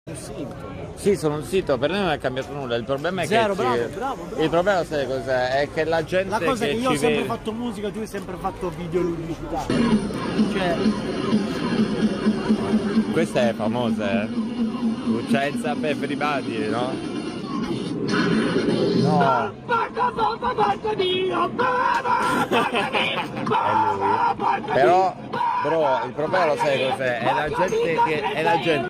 Sì, sono un sito, per noi non è cambiato nulla, il problema è Zero, che bravo. il problema sai cos'è? È che la gente La cosa è che io ho ci sempre vede... fatto musica, tu hai sempre fatto videoludica. Cioè, Questa è famosa, Lucenza per everybody, no? No. È lui. Però, bro, il problema lo sai cos'è? È la gente che... È la gente